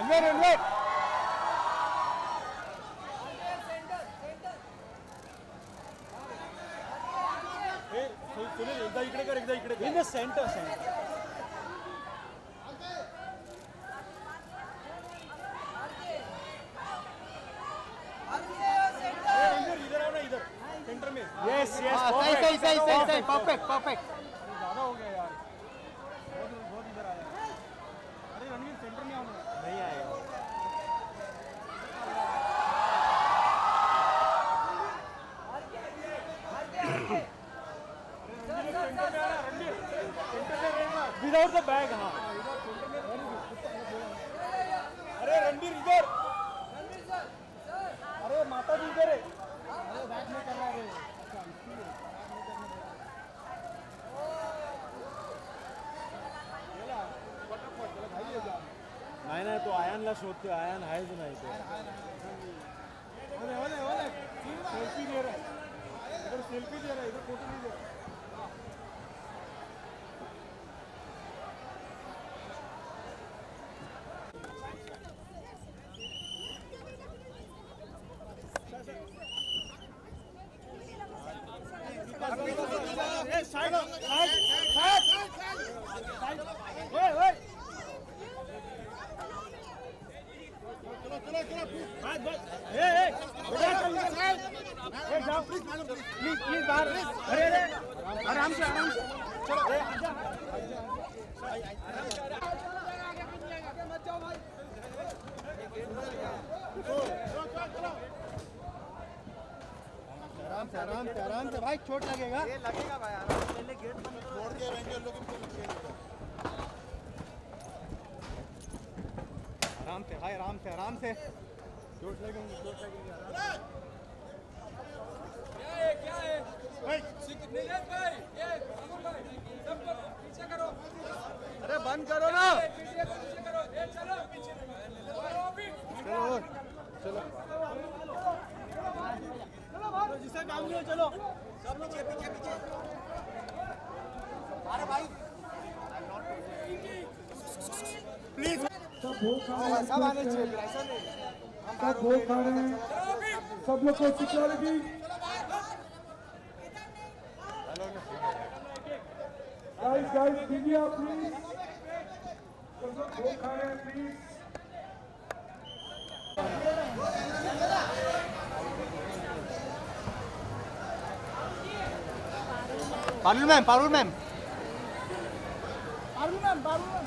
In the center. Yes, सही, perfect. ज़्यादा हो गया यार, बहुत इधर आया। अरे रणवीर सेंटर में आओ ना। नहीं आएगा। Without the bag, हाँ। अरे रणवीर इधर। अरे माता जी इधर है। अरे बैक में कर रहा है। नाही तो आयनला शोधतोय, आयन आहेच नाही तो. सेल्फी दे रहा है इधर, सेल्फी दे रहा है इधर, फोटो नहीं दे रहा. प्लीज बाहर. अरे आराम से चलो. आराम से भाई, चोट लगेगा. ये लगेगा भाई, पहले गेट बंद करो. छोड़ के रेंजर लोग आराम से भाई, आराम से. चोट लगेंगे. क्या है भाई? भाई ये भाई सबको पीछे करो. अरे बंद करो ना. पीछे करो. ये चलो चलो जिसका काम नहीं हो, चलो सब पीछे. अरे भाई प्लीज सब आने चाहिए, ऐसा नहीं. सब भूख खा रहे हैं, सब लोग को सिक्योरिटी. Guys, India, please. सब लोग भूख खा रहे हैं, प्लीज. पारुल मैम.